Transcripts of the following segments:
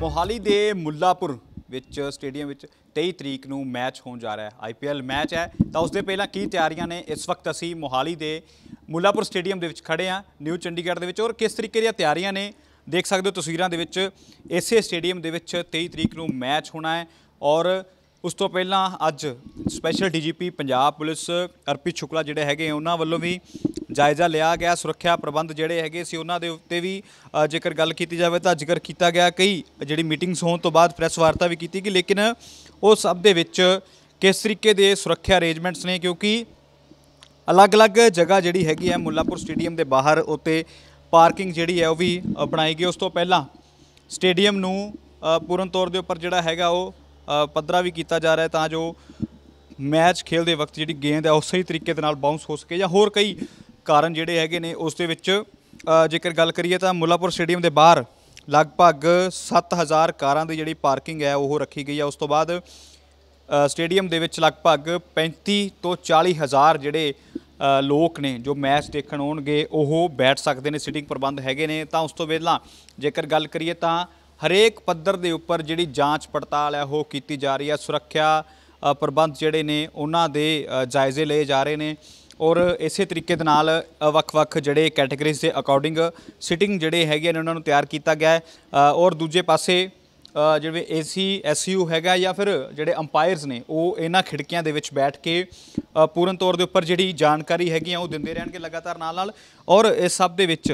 मोहाली के मुल्लापुर स्टेडियम 23 तरीक को मैच होने जा रहा है। IPL मैच है तो उसके पहला की तैयारियां ने। इस वक्त असी मोहाली के मुल्लापुर स्टेडियम के खड़े हाँ न्यू चंडीगढ़ के और किस तरीके दी तैयारियां ने देख सकते हो तस्वीरों के। इसे स्टेडियम के 23 तरीक को मैच होना है और उस तो पहला अज special DGP Punjab police Arpit Shukla जिहड़े हैगे उन्हां वल्लों भी जायज़ा लिया गया। सुरक्षा प्रबंध जिहड़े हैगे सी उन्हां दे उत्ते भी जेकर गल की जाए तो जिक्र किया गया। कई जिहड़ी मीटिंग्स होने तो बाद प्रैस वार्ता भी की गई, लेकिन वो सब दे विच किस तरीके दे सुरक्षा अरेंजमेंट्स ने, क्योंकि अलग अलग जगह जिहड़ी हैगी है मुल्लापुर स्टेडियम के बाहर उत्ते पार्किंग जिहड़ी है वो भी बनाई गई। उस तो पहला स्टेडियम नूं पूर्ण तौर के उपर जिहड़ा हैगा वो पद्धरा भी किया जा रहा है, तां जो मैच खेलते वक्त जी गेंद है उस सही तरीके दे नाल बाउंस हो सके, या होर कई कारण जिहड़े हैगे ने। उस दे विच जेकर गल करिए तो मुल्लापुर स्टेडियम के बाहर लगभग 7000 कारां दी जिहड़ी पार्किंग है वो रखी गई है। उस तो बाद स्टेडियम दे विच लगभग 35 तो 40 हज़ार जिहड़े लोग ने जो मैच देखण आउणगे वो बैठ सकते हैं, सिटिंग प्रबंध हैगे ने। तां उस तो पहलां जेकर गल करिए तां हरेक पद्धर के उपर जिहड़ी जांच पड़ताल है वो की जा रही है। सुरक्षा प्रबंध जिहड़े ने उन्हां दे जायजे लए जा रहे हैं और इस तरीके दे नाल वख-वख जिहड़े कैटेगरीज़ के अकॉर्डिंग सिटिंग जिहड़े हैगे ने उन्हां नूं तैयार किया गया है। और दूजे पासे जिहड़े AC SU हैगा या फिर जिहड़े अंपायर्स ने वो इन्हां खिड़कियां दे विच बैठ के पूर्ण तौर के उपर जिहड़ी जानकारी हैगी वो दिंदे रहणगे लगातार नाल-नाल। और इस सब दे विच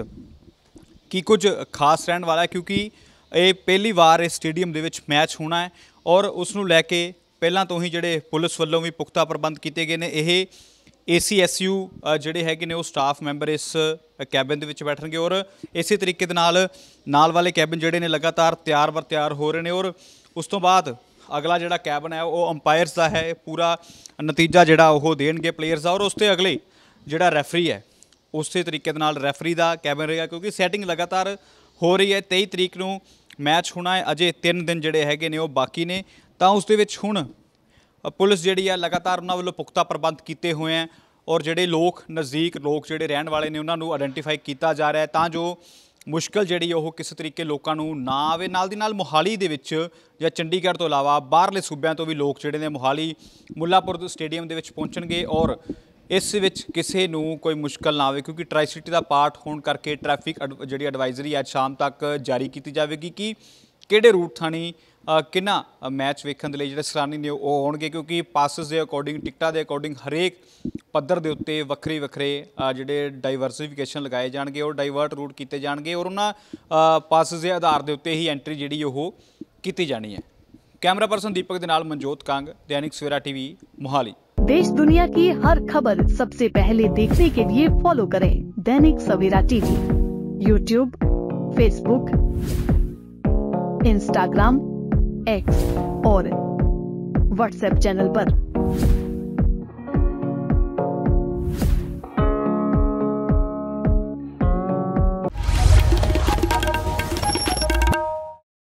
की कुछ खास रहण वाला है, क्योंकि ये पहली बार इस स्टेडियम दे विच मैच होना है और उसनूं लैके पहलां तो ही जिहड़े पुलिस वल्लों भी पुख्ता प्रबंध किए गए हैं। ये AC SU जिहड़े हैगे ने वो स्टाफ मैंबर इस कैबिन दे विच बैठणगे और इस तरीके दे नाल वाले कैबिन जिहड़े ने लगातार तैयार बर तैयार हो रहे हैं। और उस तो बाद अगला जिहड़ा कैबिन है वो अंपायर्स का है, पूरा नतीजा जिहड़ा वो देणगे प्लेयर्स का। और उसते अगले जिहड़ा रैफरी है उस तरीके दे नाल रैफरी का कैबिन रहेगा, क्योंकि सैटिंग लगातार हो रही है। 23 तरीक को मैच होना है, अजे 3 दिन जिहड़े हैगे ने वो बाकी ने। तो उस दे विच हुण पुलिस जिहड़ी है लगातार उन्हां वल्लों पुख्ता प्रबंध किए हुए हैं और जिहड़े लोग नज़दीक लोग जिहड़े रहण वाले ने उन्हां नूं आइडेंटिफाई किया जा रहा है, तां जो मुश्किल जिहड़ी वो किस तरीके लोकां नूं ना आवे। नाल दी नाल मोहाली दे विच या चंडीगढ़ तो इलावा बाहरले सूबिਆਂ तो भी लोग जिहड़े ने मोहाली मुल्लापुर स्टेडियम दे विच पहुंचणगे और इस विच किसी नूं कोई मुश्किल ना आवे, क्योंकि ट्राई सिटी का पार्ट होने करके ट्रैफिक जिहड़ी एडवाइजरी अज शाम तक जारी की जाएगी कि किहड़े रूट थाणी किन्ना मैच वेखण दे लई जिहड़े सैलानी ने वो आउणगे, क्योंकि पासिस के अकॉर्डिंग टिकटां के अकॉर्डिंग हरेक पद्धर के उत्ते वक्रे वक्रे जिहड़े डाइवर्सिफिकेशन लगाए जाणगे और डाइवर्ट रूट किए जाणगे और उन्हां पासिस के आधार के उत्ते ही एंट्री जिहड़ी वो कीती जानी है। कैमरा पर्सन दीपक दे नाल मनजोत कांग, दैनिक सवेरा TV मोहाली। देश दुनिया की हर खबर सबसे पहले देखने के लिए फॉलो करें Dainik Savera TV, YouTube, Facebook, Instagram, X और WhatsApp चैनल पर।